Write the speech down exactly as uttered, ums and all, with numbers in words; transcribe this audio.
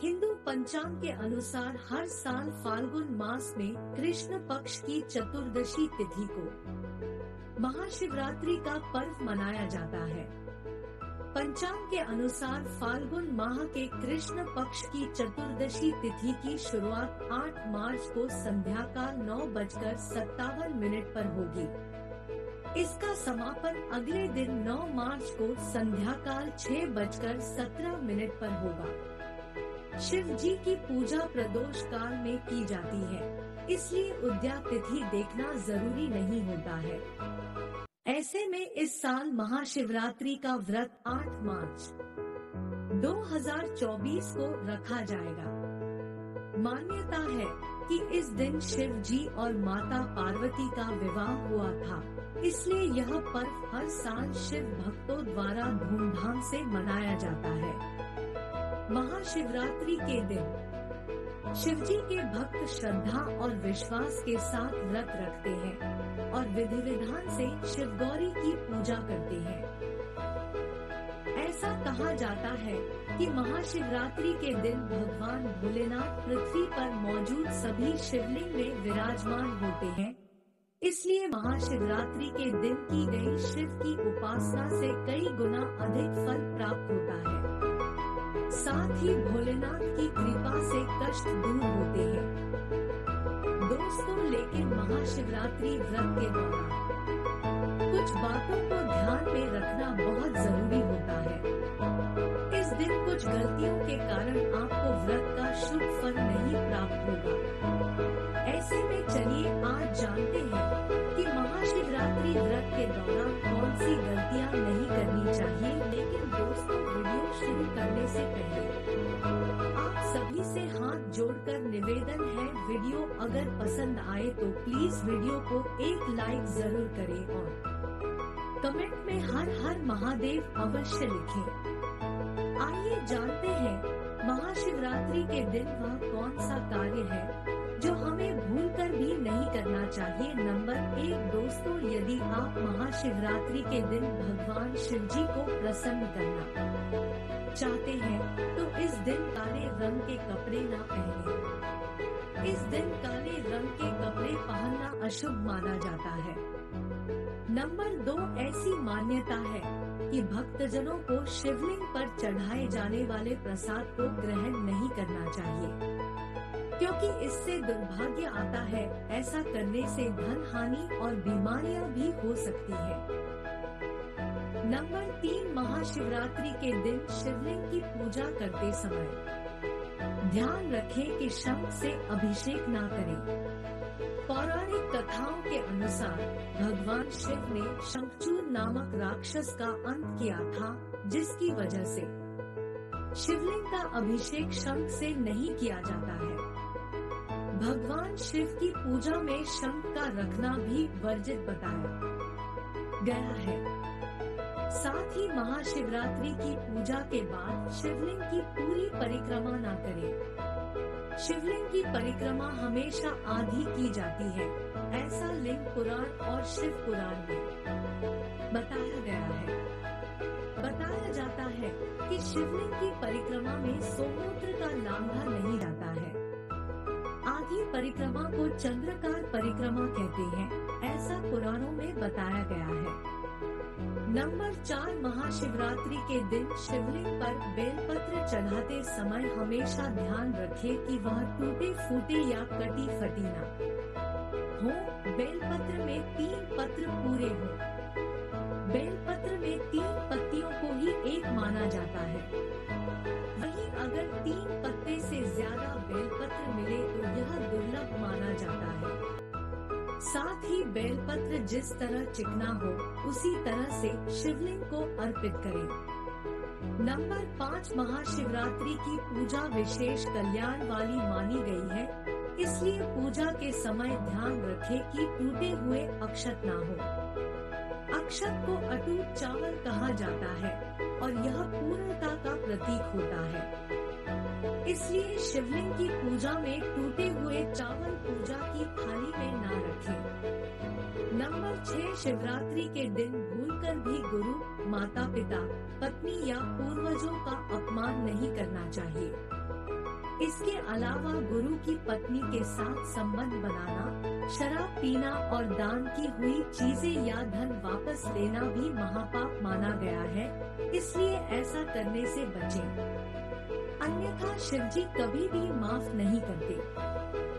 हिंदू पंचांग के अनुसार हर साल फाल्गुन मास में कृष्ण पक्ष की चतुर्दशी तिथि को महाशिवरात्रि का पर्व मनाया जाता है। पंचांग के अनुसार फाल्गुन माह के कृष्ण पक्ष की चतुर्दशी तिथि की शुरुआत आठ मार्च को संध्या का नौ बजकर सत्तावन मिनट पर होगी। इसका समापन अगले दिन नौ मार्च को संध्या काल छह बजकर सत्रह मिनट पर होगा। शिव जी की पूजा प्रदोष काल में की जाती है, इसलिए उद्या तिथि देखना जरूरी नहीं होता है। ऐसे में इस साल महाशिवरात्रि का व्रत आठ मार्च दो हज़ार चौबीस को रखा जाएगा। मान्यता है कि इस दिन शिव जी और माता पार्वती का विवाह हुआ था, इसलिए यह पर्व हर साल शिव भक्तों द्वारा धूमधाम से मनाया जाता है। महाशिवरात्रि के दिन शिव जी के भक्त श्रद्धा और विश्वास के साथ व्रत रखते हैं और विधि विधान से शिव गौरी की पूजा करते हैं। ऐसा कहा जाता है कि महाशिवरात्रि के दिन भगवान भोलेनाथ पृथ्वी पर मौजूद सभी शिवलिंग में विराजमान होते हैं, इसलिए महाशिवरात्रि के दिन की गई शिव की उपासना से कई गुना अधिक फल प्राप्त होता है। साथ ही भोलेनाथ की कृपा से कष्ट दूर होते हैं। दोस्तों, लेकिन महाशिवरात्रि व्रत के दौरान कुछ बातों को ध्यान में रखना बहुत जरूरी होता है। इस दिन कुछ गलतियों के कारण आपको व्रत का शुभ फल नहीं प्राप्त होगा। ऐसे में चलिए आज जानते हैं कि महाशिवरात्रि व्रत के दौरान कौन सी गलतियां नहीं करनी चाहिए। लेकिन दोस्तों, वीडियो शुरू करने से पहले आप सभी से हाथ जोड़कर निवेदन है, वीडियो अगर पसंद आए तो प्लीज वीडियो को एक लाइक जरूर करें और कमेंट में हर हर महादेव अवश्य लिखें। आइए जानते हैं महाशिवरात्रि के दिन वह कौन सा कार्य है जो हमें भूलकर भी नहीं करना चाहिए। नंबर एक दोस्तों, यदि आप महाशिवरात्रि के दिन भगवान शिव जी को प्रसन्न करना चाहते हैं तो इस दिन काले रंग के कपड़े न पहने। इस दिन काले रंग के कपड़े पहनना अशुभ माना जाता है। नंबर दो, ऐसी मान्यता है कि भक्तजनों को शिवलिंग पर चढ़ाए जाने वाले प्रसाद को ग्रहण नहीं करना चाहिए, क्योंकि इससे दुर्भाग्य आता है। ऐसा करने से धन हानि और बीमारियां भी हो सकती है। नंबर तीन, महाशिवरात्रि के दिन शिवलिंग की पूजा करते समय ध्यान रखें कि शंख से अभिषेक ना करें। पौराणिक कथाओं के अनुसार भगवान शिव ने शंखचूर नामक राक्षस का अंत किया था, जिसकी वजह से शिवलिंग का अभिषेक शंख से नहीं किया जाता है। भगवान शिव की पूजा में शंख का रखना भी वर्जित बताया गया है। साथ ही महाशिवरात्रि की पूजा के बाद शिवलिंग की पूरी परिक्रमा न करें। शिवलिंग की परिक्रमा हमेशा आधी की जाती है, ऐसा लिंग पुराण और शिव पुराण में बताया गया है। बताया जाता है कि शिवलिंग की परिक्रमा में सोमोत्र का लांघा नहीं जाता है। आधी परिक्रमा को चंद्रकार परिक्रमा कहते हैं, ऐसा पुराणों में बताया गया है। नंबर चार, महाशिवरात्रि के दिन शिवलिंग पर बेलपत्र चढ़ाते समय हमेशा ध्यान रखें कि वह टूटे फूटे या कटी फटी न हो। बेलपत्र में तीन पत्र पूरे हो। बेलपत्र में तीन पत्तियों को ही एक माना जाता है। वहीं अगर तीन पत्ते से ज्यादा बेलपत्र मिले तो यह दुर्लभ माना जाता है। साथ ही बेलपत्र जिस तरह चिकना हो उसी तरह से शिवलिंग को अर्पित करें। नंबर पाँच, महाशिवरात्रि की पूजा विशेष कल्याण वाली मानी गई है, इसलिए पूजा के समय ध्यान रखें कि टूटे हुए अक्षत ना हो। अक्षत को अटूट चावल कहा जाता है और यह पूर्णता का प्रतीक होता है। इसलिए शिवलिंग की पूजा में टूटे हुए चावल पूजा की थाली में ना रखें। नंबर छह, शिवरात्रि के दिन भूलकर भी गुरु, माता पिता, पत्नी या पूर्वजों का अपमान नहीं करना चाहिए। इसके अलावा गुरु की पत्नी के साथ संबंध बनाना, शराब पीना और दान की हुई चीजें या धन वापस लेना भी महापाप माना गया है, इसलिए ऐसा करने से बचें। अन्यथा शिवजी कभी भी माफ नहीं करते।